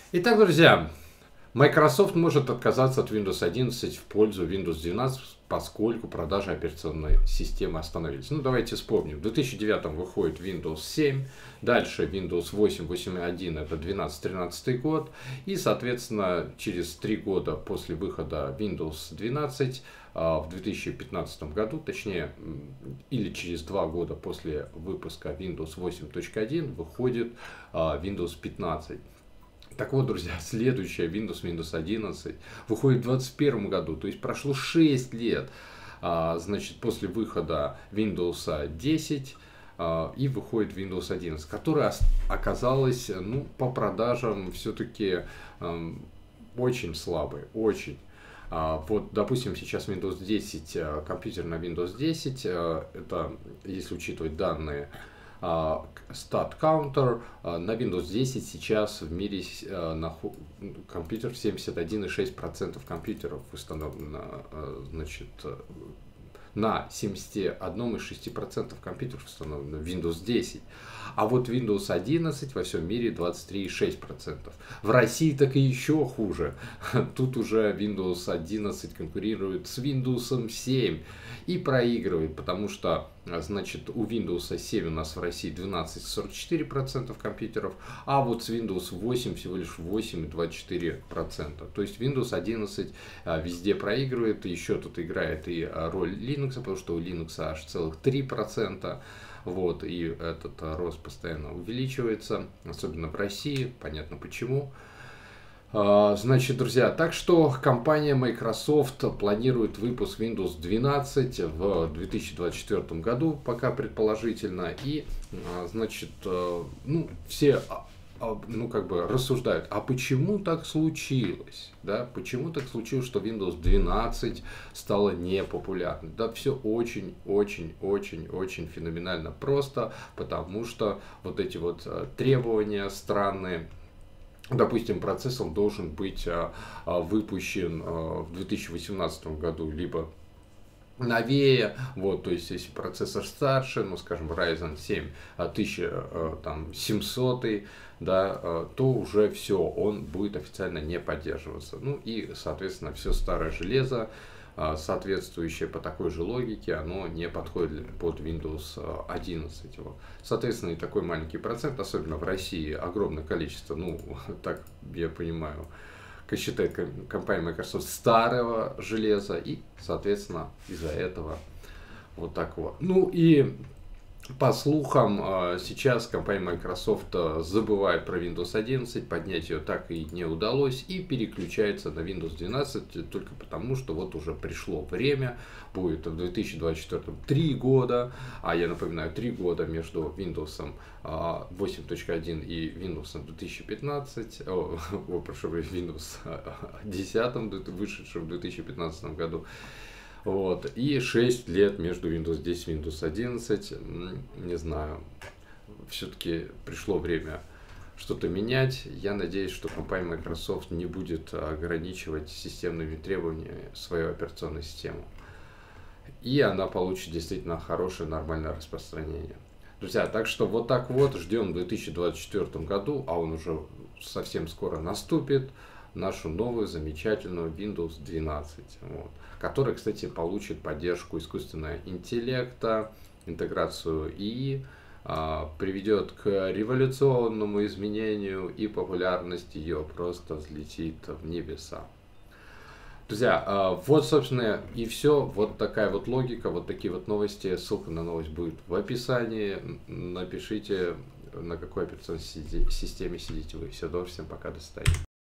Итак, друзья, Microsoft может отказаться от Windows 11 в пользу Windows 12, поскольку продажи операционной системы остановились. Ну, давайте вспомним. В 2009 выходит Windows 7, дальше Windows 8, 8.1 это 12-13 год, и, соответственно, через 3 года после выхода Windows 12 в 2015 году, точнее, или через 2 года после выпуска Windows 8.1 выходит Windows 15. Так вот, друзья, следующая Windows 11 выходит в 2021 году, то есть прошло 6 лет, значит, после выхода Windows 10 и выходит Windows 11, которая оказалась, ну, по продажам все-таки очень слабой, очень. Вот, допустим, сейчас Windows 10, компьютер на Windows 10, это, если учитывать данные StatCounter, на Windows 10 сейчас в мире компьютер 71,6% компьютеров установлено, значит, на 71,6% компьютеров установлено Windows 10. А вот Windows 11 во всем мире 23,6%. В России так и еще хуже. Тут уже Windows 11 конкурирует с Windows 7 и проигрывает, потому что, значит, у Windows 7 у нас в России 12,44% компьютеров, а вот с Windows 8 всего лишь 8,24%. То есть Windows 11 везде проигрывает, еще тут играет и роль Linux, потому что у Linux аж целых 3%. Вот, и этот рост постоянно увеличивается, особенно в России, понятно почему. Значит, друзья, так что компания Microsoft планирует выпуск Windows 12 в 2024 году, пока предположительно, и, значит, ну, все, ну, как бы рассуждают, а почему так случилось, да, почему так случилось, что Windows 12 стала непопулярной? Да, все очень феноменально просто, потому что вот эти вот требования странные. Допустим, процессор должен быть выпущен в 2018 году, либо новее, вот, то есть если процессор старше, ну, скажем, Ryzen 7 1700, да, то уже все, он будет официально не поддерживаться. Ну и, соответственно, все старое железо, соответствующее по такой же логике, оно не подходит под Windows 11. Вот. Соответственно, и такой маленький процент, особенно в России, огромное количество, ну, так я понимаю, как считает компания Microsoft, старого железа, и, соответственно, из-за этого вот так вот. Ну и по слухам, сейчас компания Microsoft забывает про Windows 11, поднять ее так и не удалось, и переключается на Windows 12 только потому, что вот уже пришло время, будет в 2024 3 года, а я напоминаю, 3 года между Windows 8.1 и Windows 2015, прошу прощения, Windows 10, вышедшим в 2015 году. Вот. И 6 лет между Windows 10 и Windows 11. Не знаю, все-таки пришло время что-то менять. Я надеюсь, что компания Microsoft не будет ограничивать системными требованиями свою операционную систему. И она получит действительно хорошее, нормальное распространение. Друзья, так что вот так вот ждем в 2024 году, а он уже совсем скоро наступит, нашу новую замечательную Windows 12, вот, которая, кстати, получит поддержку искусственного интеллекта, интеграцию ИИ, приведет к революционному изменению, и популярность ее просто взлетит в небеса. Друзья, вот, собственно, и все. Вот такая вот логика, вот такие вот новости. Ссылка на новость будет в описании. Напишите, на какой операционной системе сидите вы. Всего доброго, всем пока, до свидания.